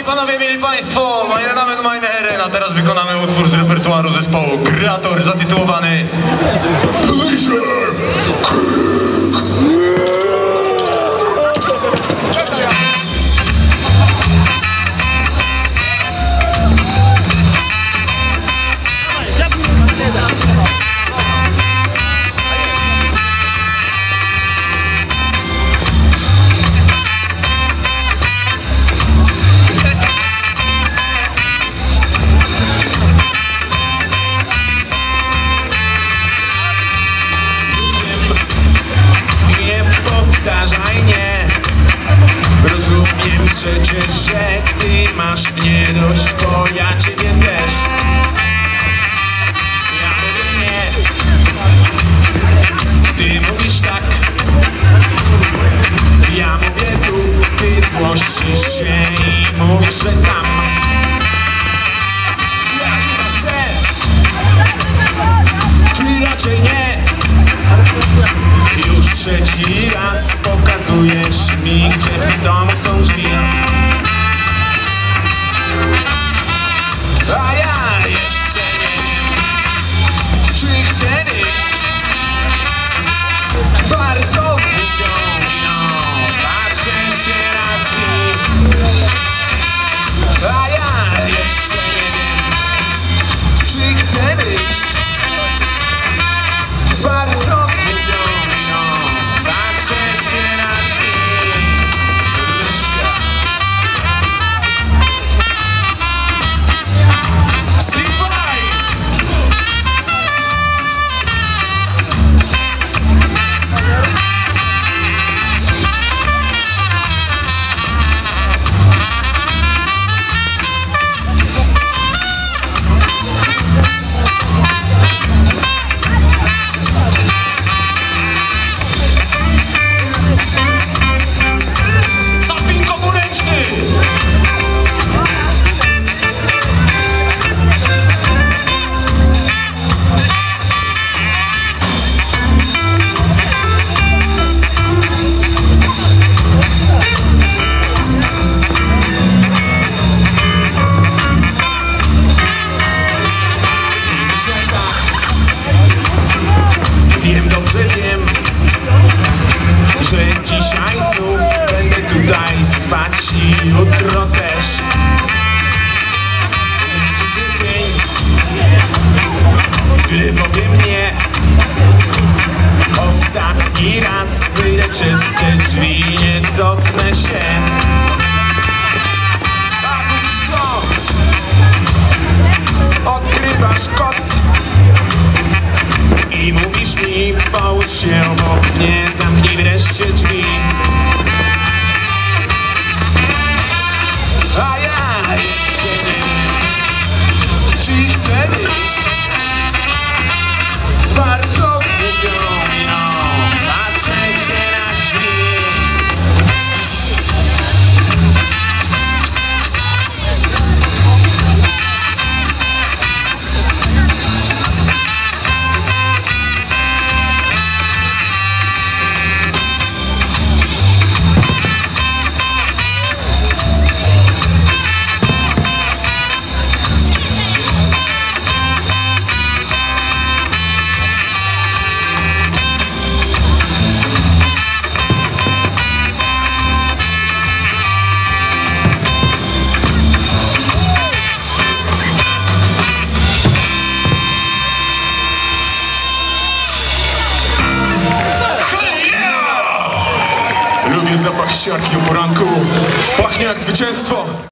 i panowie, mieli państwo, meine Damen, meine Herren, a teraz wykonamy utwór z repertuaru zespołu Kreator zatytułowany Pleasure Kick. Rozumiem przecież, że ty masz mnie dość, bo ja ciebie też. Ja mówię nie, ty mówisz tak. Ja mówię tu, ty złościsz się i mówisz, że tam. Ja chyba chcę, ty raczej nie. Już trzeci raz pokazujesz mi, gdzie w tym domu są drzwi. A ja jeszcze nie wiem, czy chcę wyjść. Bardzo długo patrzę się na drzwi. A ja jeszcze nie wiem, czy chcę wyjść. Bardzo wiem, że dzisiaj znów będę tutaj spać i jutro też. Chcę dzień, gdy powiem nie. Ostatni raz wyjdę przez te drzwi, nie cofnę się. A póki co odkrywasz koc i mówisz mi, połóż się obok mnie, zamknij wreszcie drzwi. A ja jeszcze nie wiem, czy chcę wyjść. Z bardzo długą miną patrzę się na drzwi. Lubię zapach siarki o poranku. Pachnie jak zwycięstwo.